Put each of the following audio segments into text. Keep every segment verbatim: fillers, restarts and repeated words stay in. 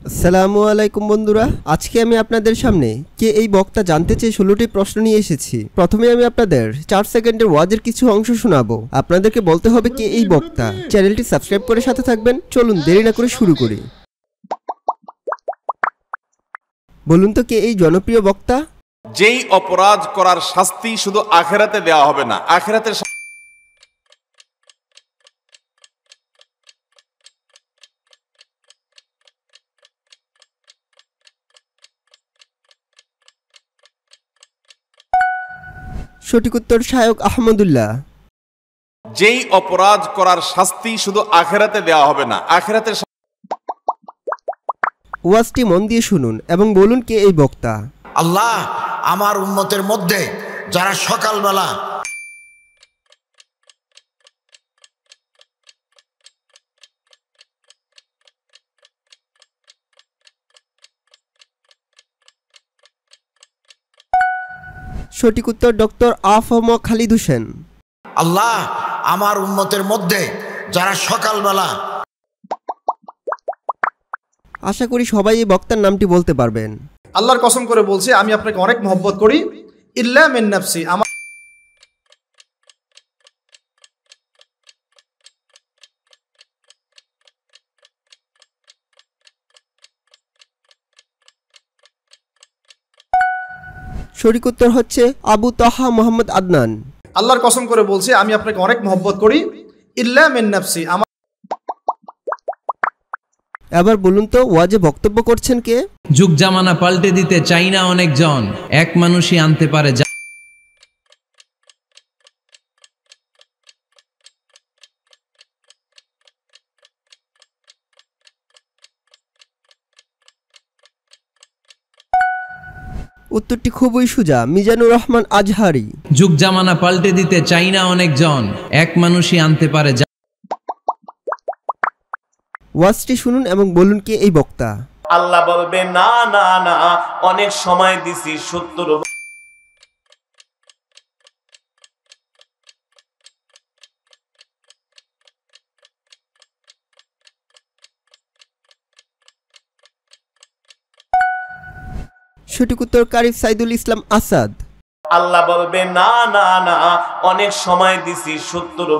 আসসালামু আলাইকুম বন্ধুরা, আজকে আমি আপনাদের সামনে কে এই বক্তা জানতে চেয়ে ষোলোটি প্রশ্ন নিয়ে এসেছি। প্রথমে আমি আপনাদের চার সেকেন্ডের ওয়াজের কিছু অংশ শোনাবো। আপনাদেরকে বলতে হবে কে এই বক্তা। চ্যানেলটি সাবস্ক্রাইব করে সাথে থাকবেন। চলুন দেরি না করে শুরু করি। বলুন তো কে এই জনপ্রিয় বক্তা? যেই অপরাধ করার শাস্তি শুধু আখিরাতে দেওয়া হবে না, আখিরাতের সঠিক উত্তর শায়ক আহমদুল্লাহ। যেই অপরাধ করার শাস্তি শুধু আখিরাতে দেওয়া হবে না, আখিরাতের ওয়াজটি মন দিয়ে শুনুন এবং বলুন কে এই বক্তা। আল্লাহ আমার উম্মতের মধ্যে যারা সকালবেলা সঠিক উত্তর ডক্টর আফম খালিদ হোসেন। আল্লাহ আমার উম্মতের মধ্যে যারা সকালবেলা আশা করি সবাই এই বক্তার নামটি বলতে পারবেন। আল্লাহর কসম করে বলছি, আমি আপনাকে অনেক মহব্বত করি। ইল্লা মিন নাফসি, আমার সঠিক উত্তর হচ্ছে আবু তাহা মোহাম্মদ আদনান। আল্লাহর কসম করে বলছি, আমি আপনাকে অনেক মহব্বত করি। ইল্লা মিন নাফসি, আমার এবার বলুন তো ওয়াজে বক্তব্য করছেন কে? যুগ জামানা পাল্টে দিতে চাই না অনেকজন, এক মানুষই আনতে পারে। উত্তরটি খুবই সোজা, মিজানুর রহমান আজহারি। যুগ জামানা পাল্টে দিতে চাই না অনেকজন, এক মানুষই আনতে পারে। ওয়াজটি শুনুন এবং বলুন কে এই বক্তা। আল্লাহ বলবে না না না, অনেক সময় দিছি সত্তর। সঠিক উত্তর কারিফ সাইদুল ইসলাম আসাদ। আল্লাহ বলবে না না না, অনেক সময় দিছি সত্তর।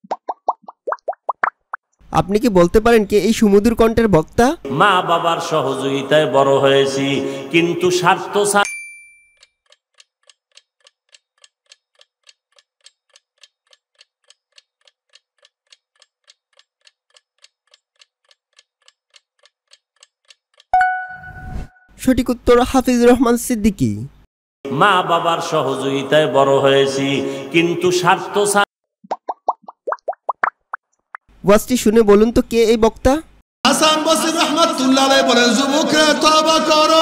আপনি কি বলতে পারেন কে এই সুমধুর কণ্ঠের বক্তা? মা বাবার সহযোগিতায় বড় হয়েছি, কিন্তু স্বার্থ সঠিক উত্তর হাফিজুর রহমান সিদ্দিকী। মা বাবার সহযোগিতায় বড় হয়েছি, কিন্তু স্বার্থ ওয়াজটি শুনে বলুন তো কে এই বক্তা? হাসান বসরি রাহমাতুল্লাহ আলাইহি বলেন, যুবকরা তওবা করো।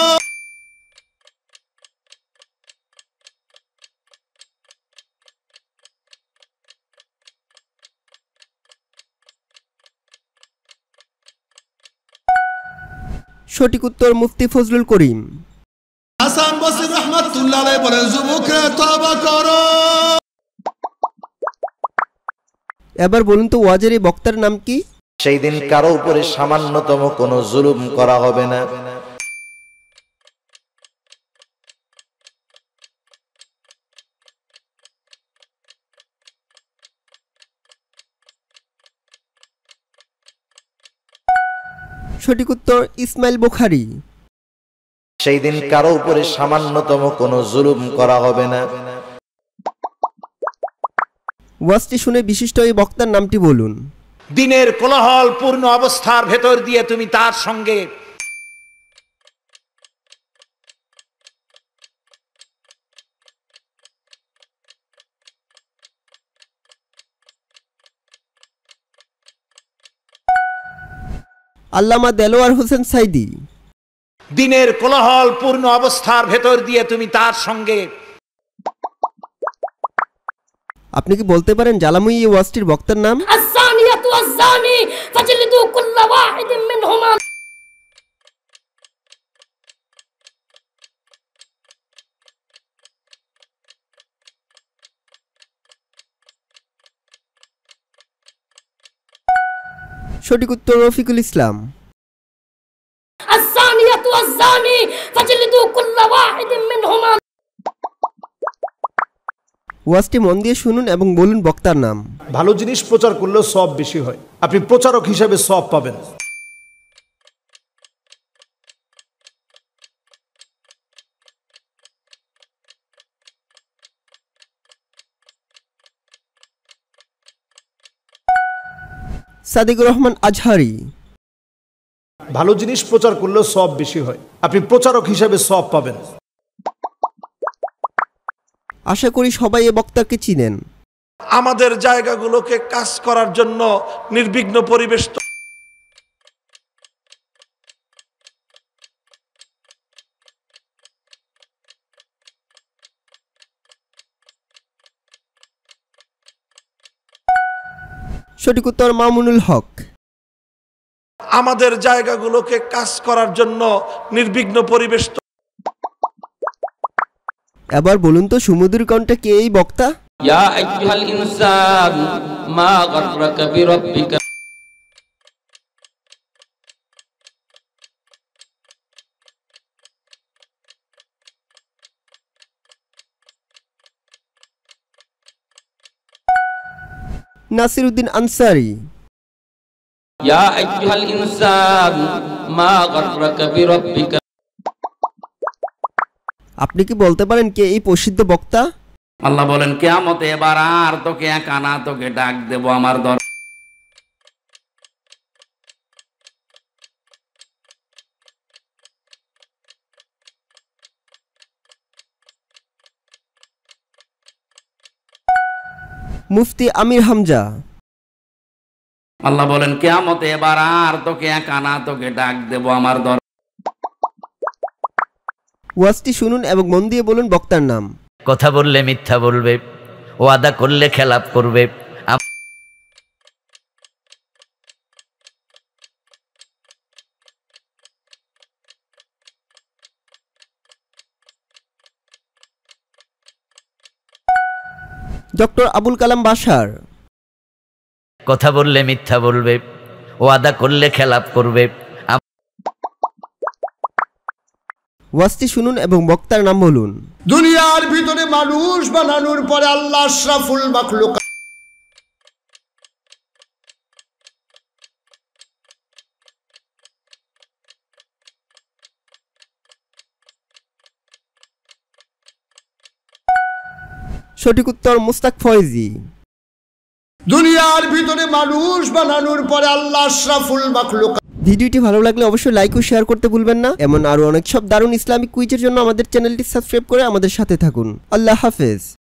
সঠিক উত্তর মুফতি ফজলুল করিম। হাসান বসরি রাহমাতুল্লাহ আলাইহি বলেন, যুবকরা তওবা করো। এবার বলুন তো ওয়াজের এই বক্তার নাম কি? সেই দিন কারো উপরে সামান্যতম কোনো জুলুম করা হবে না। সঠিক উত্তর ইসমাইল বুখারী। সেই দিন কারো উপরে সামান্যতম কোনো জুলুম করা হবে না। ওয়াজটি শুনে বিশিষ্ট এই বক্তার নামটি বলুন। দিনের কোলাহল পূর্ণ অবস্থার ভেতর দিয়ে তুমি তার সঙ্গে আল্লামা দেলোয়ার হোসেন সাইদি। দিনের কোলাহল পূর্ণ অবস্থার ভেতর দিয়ে তুমি তার সঙ্গে আপনি কি বলতে পারেন জ্বালাময়ী এই ওয়াজটির বক্তার নাম? আস-সানিয়াতু ওয়াজ-জানি ফাজলিদু কুল্লা ওয়াহিদিন মিনহুমা। সঠিক উত্তর রফিকুল ইসলাম। الزاني فاجلدوا كل واحد منهما ওয়াজটি মন দিয়ে শুনুন এবং বলুন বক্তার নাম। ভালো জিনিস প্রচার করলেও সওয়াব বেশি হয়, আপনি প্রচারক হিসেবে সওয়াব পাবেন। সাদিকুর রহমান আজহারি। ভালো জিনিস প্রচার করলেও সওয়াব বেশি হয়, আপনি প্রচারক হিসেবে সওয়াব পাবেন। আশা করি সবাই এ বক্তাকে চিনেন। আমাদের জায়গাগুলোকে কাজ করার জন্য নির্বিঘ্ন পরিবেশ সঠিক উত্তর মামুনুল হক। আমাদের জায়গাগুলোকে কাজ করার জন্য নির্বিঘ্ন পরিবেশ। এবার বলুন তো সুমধুর কণ্ঠে কে এই বক্তা? ইয়া আইয়ুহাল ইনসান মা গাররাকা বিরাব্বিকা নাসিরউদ্দিন আনসারী। ইয়া আইয়ুহাল ইনসান মা গাররাকা বিরাব্বিকা। আপনি কি বলতে পারেন কে এই প্রসিদ্ধ বক্তা? আল্লাহ বলেন কিয়ামতে এবার আর তোকে একা না, তোকে ডাক দেব আমার দর। মুফতি আমির হামজা। আল্লাহ বলেন কিয়ামতে এবার আর তোকে একা না, তোকে ডাক দেব আমার দর। ওয়াজটি শুনুন এবং মন দিয়ে বলুন বক্তার নাম। কথা বললে মিথ্যা বলবে, ওয়াদা করলে খেলাপ করবে। ডক্টর আবুল কালাম বাশার। কথা বললে মিথ্যা বলবে, ওয়াদা করলে খেলাপ করবে। ওয়াজটি শুনুন এবং বক্তার নাম বলুন। দুনিয়ার ভিতরে মানুষ বানানোর পরে আল্লাহ আশরাফুল মাখলুক। সঠিক উত্তর মুস্তাক ফয়েজি। দুনিয়ার ভিতরে মানুষ বানানোর পরে আল্লাহ আশরাফুল মাখলুক। ভিডিওটি ভালো লাগলে অবশ্যই লাইক ও শেয়ার করতে ভুলবেন না। এমন আরো অনেক সব দারুণ ইসলামিক কুইজের জন্য আমাদের চ্যানেলটি সাবস্ক্রাইব করে আমাদের সাথে থাকুন। আল্লাহ হাফেজ।